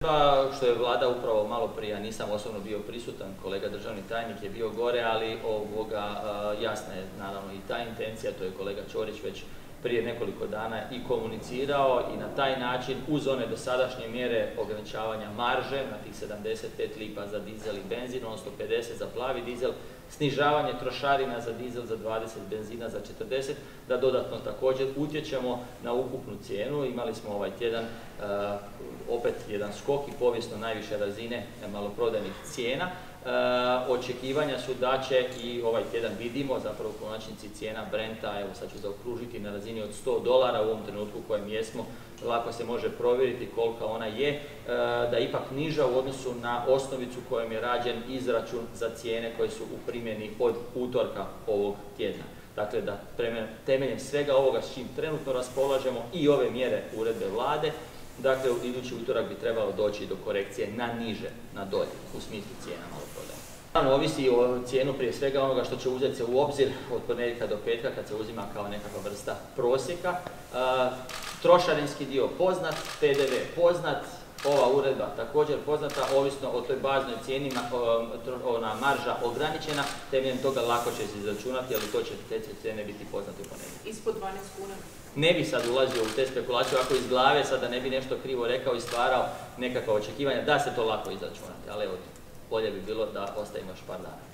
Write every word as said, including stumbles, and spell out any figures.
Pa što je Vlada upravo malo prije, nisam osobno bio prisutan, kolega državni tajnik je bio gore, ali ovoga, jasna je naravno i ta intencija, to je kolega Ćorić već prije nekoliko dana i komunicirao i na taj način uz one dosadašnje mjere ograničavanja marže na tih sedamdeset pet lipa za dizel i benzin, odnosno pedeset za plavi dizel, snižavanje trošarina za dizel za dvadeset, benzina za četrdeset, da dodatno također utječemo na ukupnu cijenu. Imali smo ovaj tjedan uh, opet jedan skok i povijesno najviše razine maloprodajnih cijena. Uh, očekivanja su da će i ovaj tjedan vidimo, zapravo u konačnici cijena Brenta, evo sad ću zaokružiti, na razini od sto dolara u ovom trenutku u kojem jesmo, lako se može provjeriti kolika ona je, uh, da je ipak niža u odnosu na osnovicu kojom je rađen izračun za cijene koje su u primjeni od utorka ovog tjedna. Dakle, da temeljem svega ovoga s čim trenutno raspolažemo i ove mjere uredbe Vlade, dakle, u idući utorak bi trebalo doći do korekcije na niže, na dolje, u smislu cijena maloprodaje. Naravno, ovisi o cijenu prije svega onoga što će uzeti se u obzir od ponedjeljka do petka kad se uzima kao nekakva vrsta prosjeka. E, trošarinski dio poznat, P D V poznat, ova uredba također poznata, ovisno o toj baznoj cijeni, ona marža ograničena, temeljem toga lako će se izračunati, ali to će te cijene biti poznate u ponedjeljak. Ispod dvanaest kuna? Ne bi sad ulazio u te spekulacije, ako iz glave sad da ne bi nešto krivo rekao i stvarao nekakva očekivanja, da se to lako izračunati, ali evo, bolje bi bilo da ostavimo još par dana.